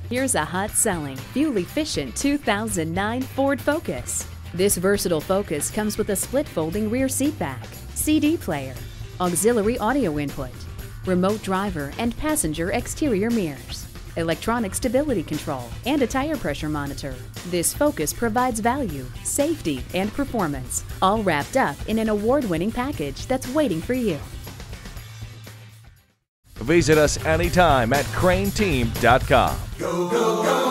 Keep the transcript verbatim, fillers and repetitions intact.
Here's a hot-selling, fuel-efficient two thousand nine Ford Focus. This versatile Focus comes with a split-folding rear seat back, C D player, auxiliary audio input, remote driver and passenger exterior mirrors, electronic stability control, and a tire pressure monitor. This Focus provides value, safety, and performance, all wrapped up in an award-winning package that's waiting for you. Visit us anytime at crane team dot com. Go, go, go!